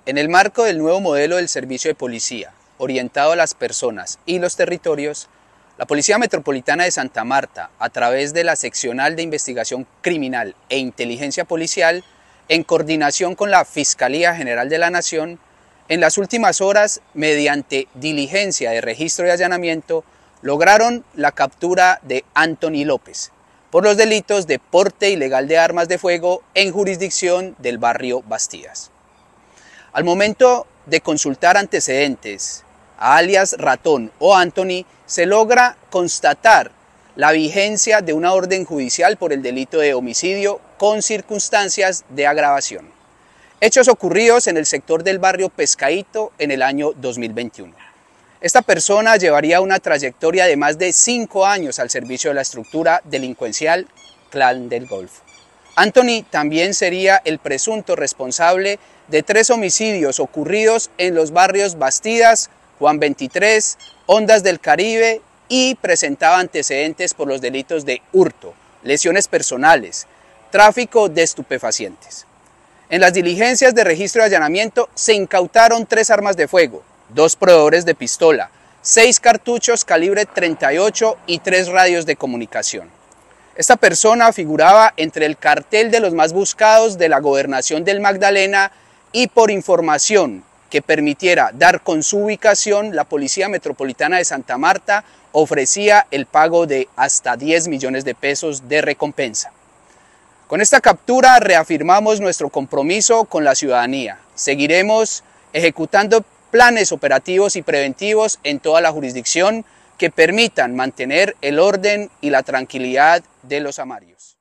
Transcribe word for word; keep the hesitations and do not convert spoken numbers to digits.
En el marco del nuevo modelo del servicio de policía, orientado a las personas y los territorios, la Policía Metropolitana de Santa Marta, a través de la Seccional de Investigación Criminal e Inteligencia Policial, en coordinación con la Fiscalía General de la Nación, en las últimas horas, mediante diligencia de registro y allanamiento, lograron la captura de Anthony López por los delitos de porte ilegal de armas de fuego en jurisdicción del barrio Bastidas. Al momento de consultar antecedentes a alias Ratón o Anthony, se logra constatar la vigencia de una orden judicial por el delito de homicidio con circunstancias de agravación. Hechos ocurridos en el sector del barrio Pescadito en el año dos mil veintiuno. Esta persona llevaría una trayectoria de más de cinco años al servicio de la estructura delincuencial Clan del Golfo. Anthony también sería el presunto responsable de tres homicidios ocurridos en los barrios Bastidas, Juan veintitrés, Ondas del Caribe y presentaba antecedentes por los delitos de hurto, lesiones personales, tráfico de estupefacientes. En las diligencias de registro y allanamiento se incautaron tres armas de fuego, dos proveedores de pistola, seis cartuchos calibre treinta y ocho y tres radios de comunicación. Esta persona figuraba entre el cartel de los más buscados de la gobernación del Magdalena y por información que permitiera dar con su ubicación, la Policía Metropolitana de Santa Marta ofrecía el pago de hasta diez millones de pesos de recompensa. Con esta captura reafirmamos nuestro compromiso con la ciudadanía. Seguiremos ejecutando planes operativos y preventivos en toda la jurisdicción que permitan mantener el orden y la tranquilidad de los amarios.